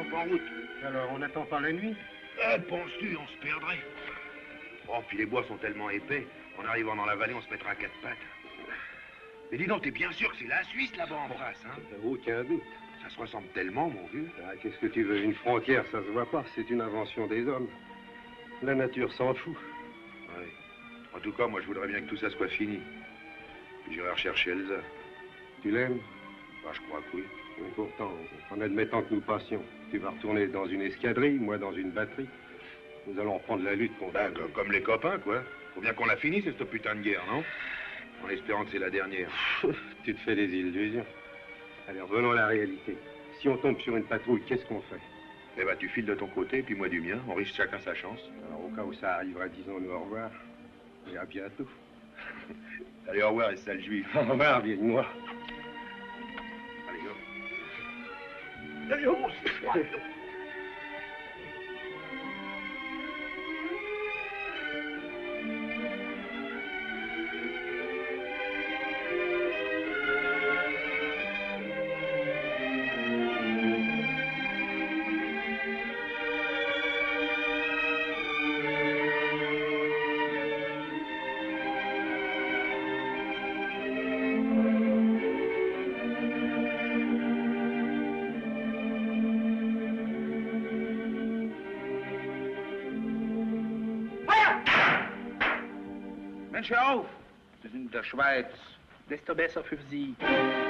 top en route. Alors, on n'attend pas la nuit? Penses-tu, on se perdrait. Oh, puis les bois sont tellement épais, en arrivant dans la vallée, on se mettra à quatre pattes. Mais dis donc, t'es bien sûr que c'est la Suisse là-bas en face, hein? Aucun doute. Ça se ressemble tellement, mon vieux. Ah, qu'est-ce que tu veux? Une frontière, ça se voit pas. C'est une invention des hommes. La nature s'en fout. Oui. En tout cas, moi, je voudrais bien que tout ça soit fini. Puis j'irai rechercher Elsa. Tu l'aimes? Bah, je crois que oui. Mais pourtant, en admettant que nous passions, tu vas retourner dans une escadrille, moi dans une batterie. Nous allons reprendre la lutte contre... Ben, comme les copains, quoi. Faut bien qu'on la finisse, cette putain de guerre, non? En espérant que c'est la dernière. Tu te fais des illusions. Allez, revenons à la réalité. Si on tombe sur une patrouille, qu'est-ce qu'on fait? Eh ben, tu files de ton côté, puis moi du mien. On risque chacun sa chance. Alors, au cas où ça arrivera, disons-nous au revoir. Et à bientôt. Allez, au revoir, les sales juifs. Au revoir, vieille-moi. Allez, go. Allez, on se voit. Mensch, hör auf! Wir sind in der Schweiz. Desto besser für Sie.